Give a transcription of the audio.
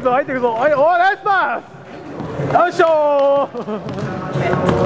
ぞ入っていくぞ。はい、おーナイスパス。よいしょー